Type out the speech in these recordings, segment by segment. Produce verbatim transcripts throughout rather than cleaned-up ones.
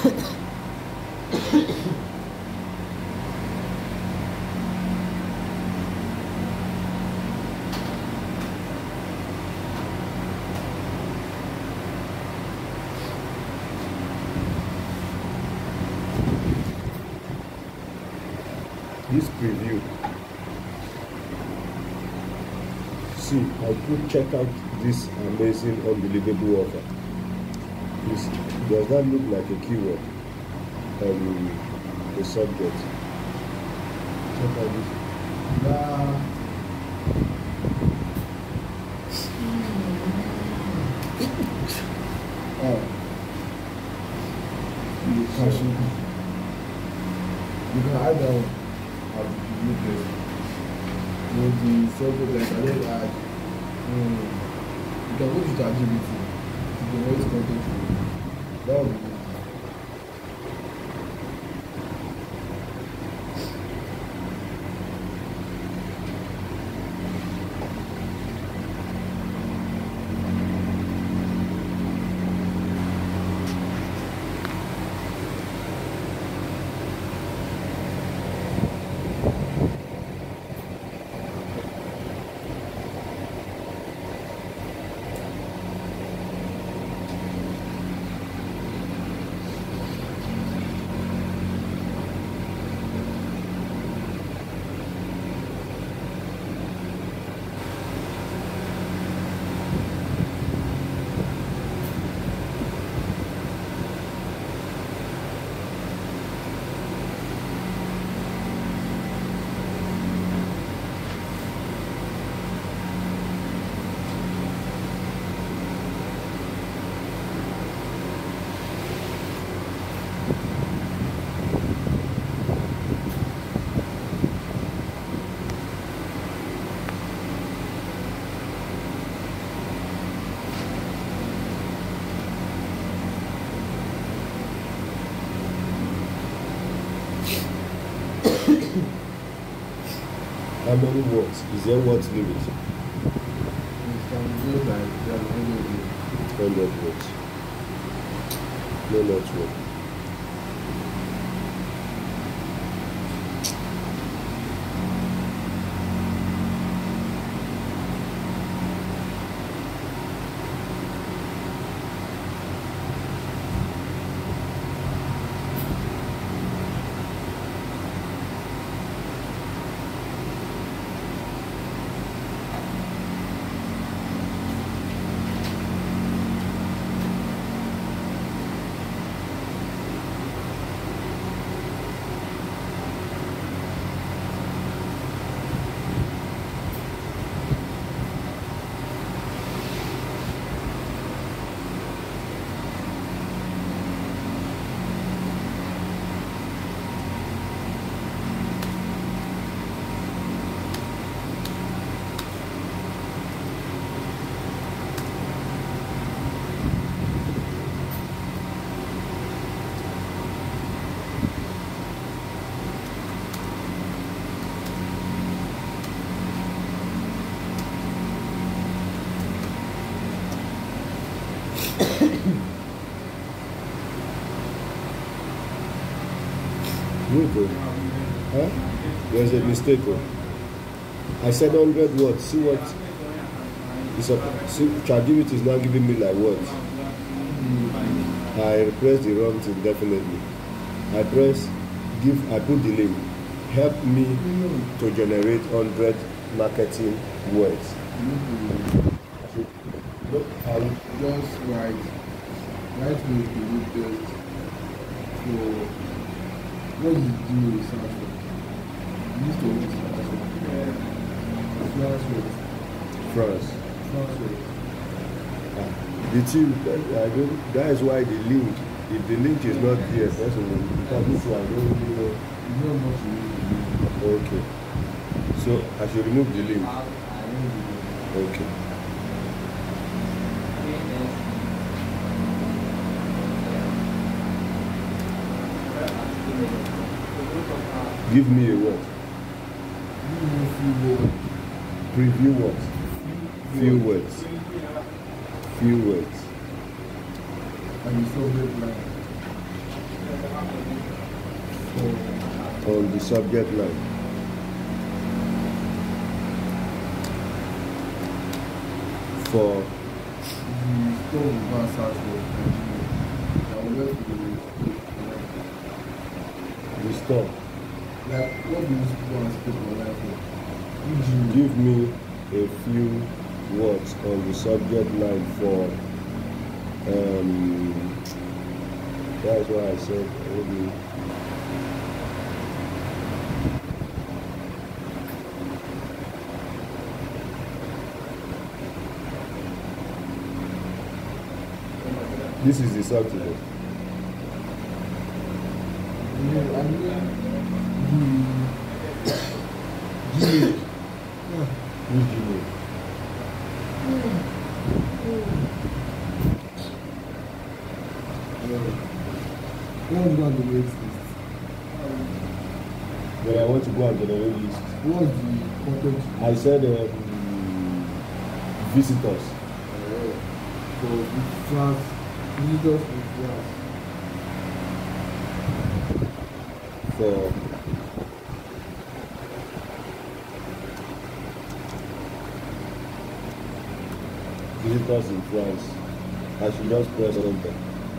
This preview. See, I could check out this amazing, unbelievable offer. This, does that look like a keyword on the subject? Check out this. Uh, oh, you can you can add that one. With the subject like I don't add. Um, you can go to ChatGPT. You can always contact you. That would be good. How many words? Is there words limit? It can go like that. Hundred words. No network. Good. Huh? There's a mistake. Oh. I said one hundred words. See what? It's a, see, ChatGPT is now giving me like words. I press the wrong thing definitely. I press give. I put the link. Help me to generate one hundred marketing words. Look, I'll just write. Write me the details. So, what is the research for? Use the research for. France words. France. France words. Ah, the two, I don't. That is why the link. If the link is not here, that's a because this one I don't really know. You know how much you need to do. Okay. So I should remove the link. Okay. Give me a word. Give me a few words. Preview what? Few words. Few words. And the subject line. For on the subject line. For the store will go and search for Nigeria. That will just be the store, like what do you go and speak online for? Usually, give me a few words on the subject line for um that's why I said maybe this is the subject. yeah, I mean the Gmail. Which Gmail? What's going to make list? When I want to go and generate list, What's the content? I said um, visitors. Uh, for France, visitors in France. For visitors in France, I should just press enter.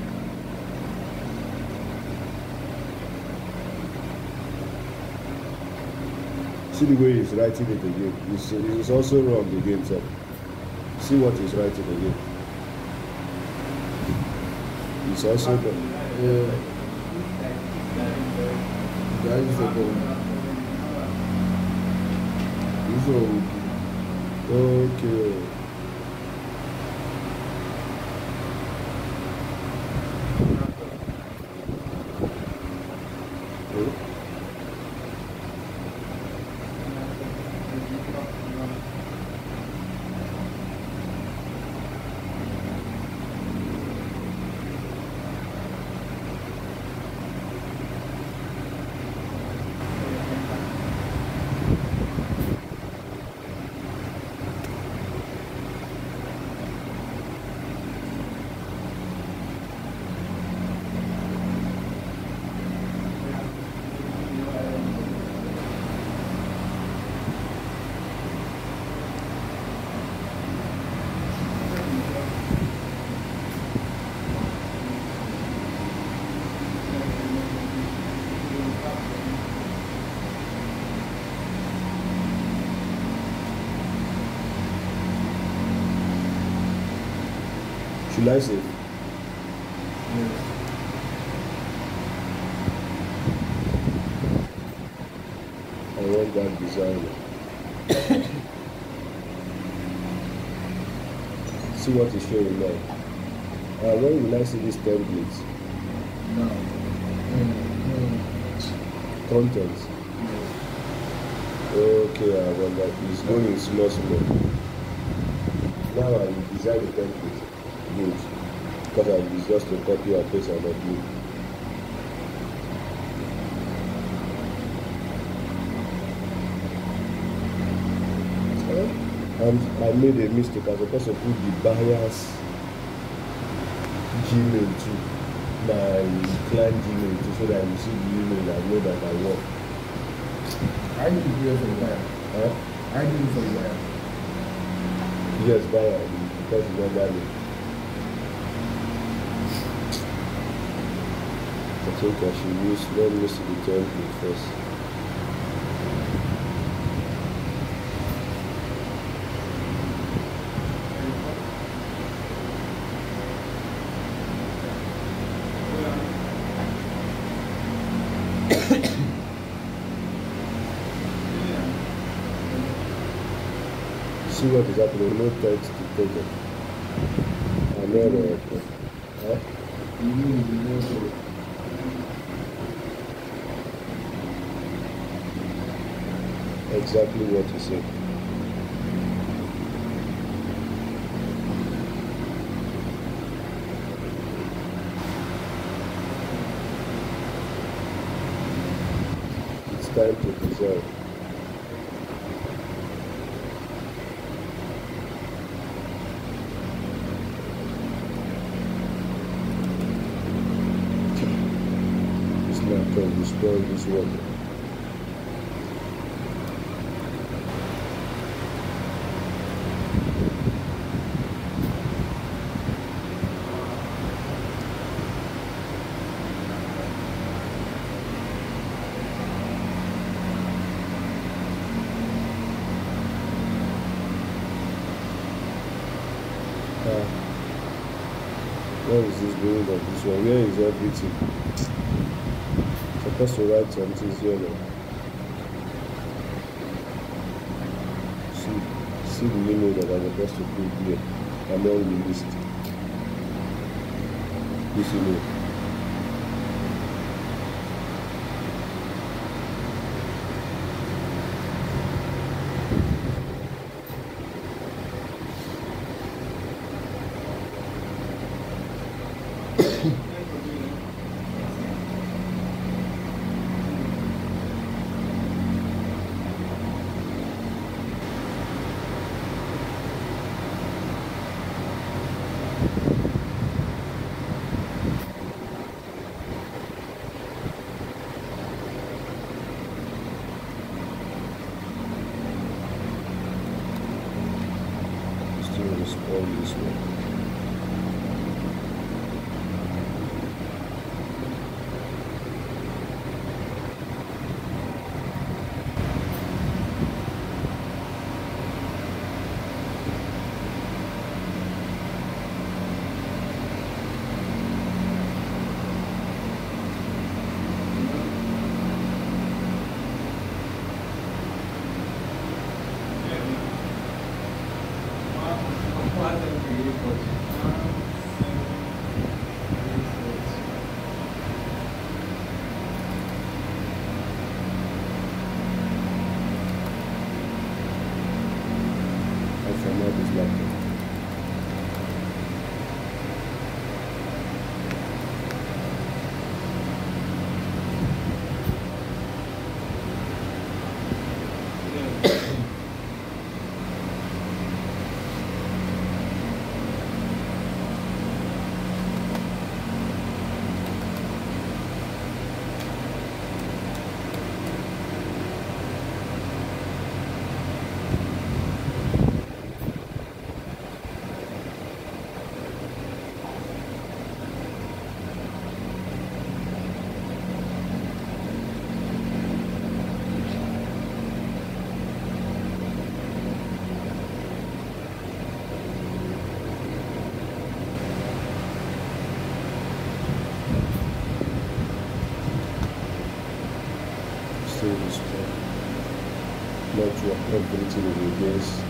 See the way he's writing it again. It's, it's also wrong again, sir. See what he's writing again. It's also wrong. Uh, that is a bomb. This one Okay. Should I say? Yes. I want that designer. See what is showing now. Uh, when will I see this template? Now. Mm, mm, Content. yes. Okay, I want that. It's going in small, small. Now I will design the template. Good. Because I use just to copy and paste and upload. And I made a mistake. I was supposed to put the buyer's Gmail to my client Gmail to so that I receive the email and know that I work. I need to do it for the buyer. Huh? I need it for the buyer. Yes, buyer, because you don't value. I think I should use, let me see the template first. See what is happening, no text to take it. I know that. Huh? You need to know so. Exactly what you said. It's time to dissolve. It's not. can destroy this one. Uh, where is this going of this one? Where is everything? Supposed to write something here now. See, see the email that I'm supposed to put here among the list. This email. Still respond this one. I format this laptop. Still respond. Network, everything is against.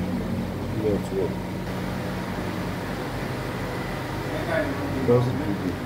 Network. Just do this.